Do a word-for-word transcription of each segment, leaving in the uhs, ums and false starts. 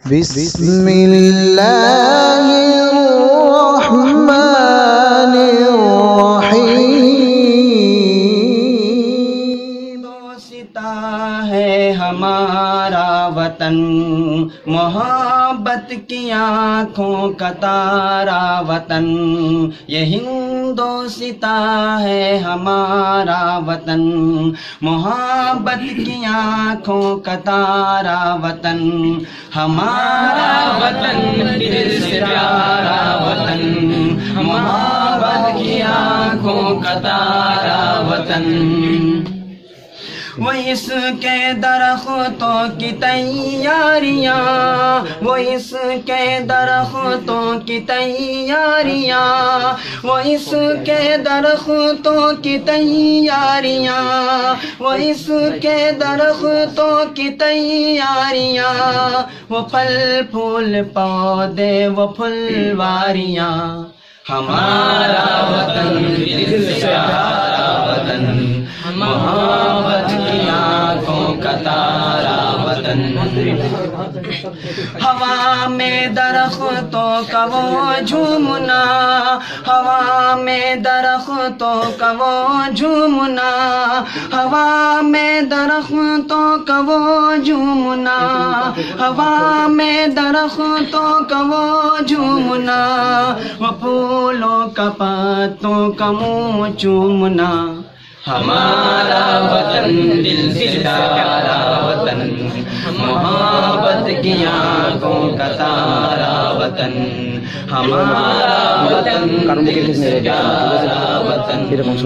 بسم اللہ الرحمن الرحیم۔ دوستا ہے ہمارا وطن، محبت کی آنکھوں کا تارا وطن، یہ ہندوستا ہے ہمارا وطن، محبت کی آنکھوں کا تارا وطن، ہمارا وطن دل سے پیارا وطن، محبت کی آنکھوں کا تارا وطن، وہ اس کے درختوں کی تیاریاں، وہ اس کے درختوں کی تیاریاں، وہ اس کے درختوں کی تیاریاں، وہ اس کے درختوں کی تیاریاں، وہ پھل پھول پودے وہ پھلواریاں، ہمارا وطن دل سے پیارا وطن، محبت کی آنکھوں کا تارا وطن، ہوا میں درختوں کا وہ جھومنا، ہوا میں درختوں کا وہ جھومنا، ہوا میں درختوں کا وہ جھومنا، ہوا میں درختوں کا وہ جھومنا، وہ پھولوں کا پتوں کا منہ چومنا، ہمارا وطن دل سے پیارا وطن، محبت کی آنکھوں کا تارا وطن، ہمارا وطن دل سے پیارا وطن،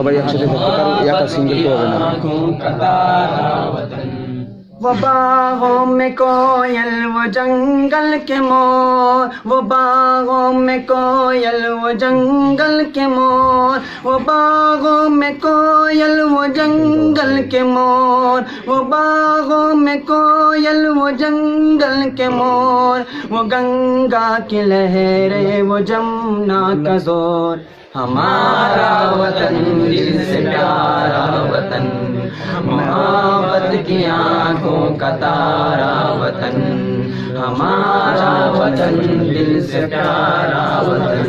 آنکھوں کا تارا وطن، وہ باغوں میں کوئل وہ جنگل کے مور، وہ باغوں میں کوئل وہ جنگل کے مور، وہ باغوں میں کوئل وہ جنگل کے مور، وہ باغوں میں کوئل وہ جنگل کے مور، وہ گنگا کی لہریں وہ جمنا کا زور، ہمارا وطن دل سے پیارا وطن، محبت کی آنکھوں کا تارا وطن، ہمارا وطن دل سے پیارا وطن،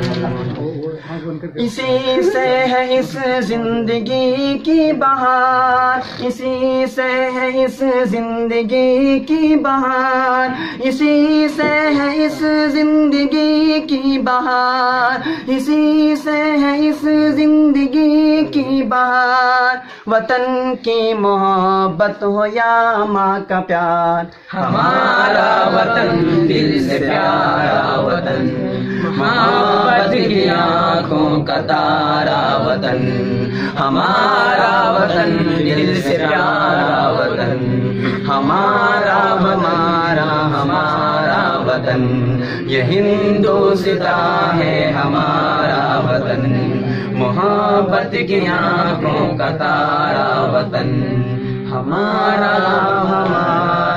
اسی سے ہے اس زندگی کی بہار، اسی سے ہے اس زندگی کی بہار، اسی سے ہے اس زندگی کی بہار، اسی سے ہے اس زندگی کی بہار، وطن کی محبت ہو یا ماں کا پیار، ہمارا وطن دل سے پیارا وطن، محبت کی آنکھوں کا تارا وطن، ہمارا وطن دل سے پیارا وطن، ہمارا ہمارا ہمارا وطن، یہ ہندوستا ہے ہمارا وطن، محبت کی آنکھوں کا تارا وطن، ہمارا ہمارا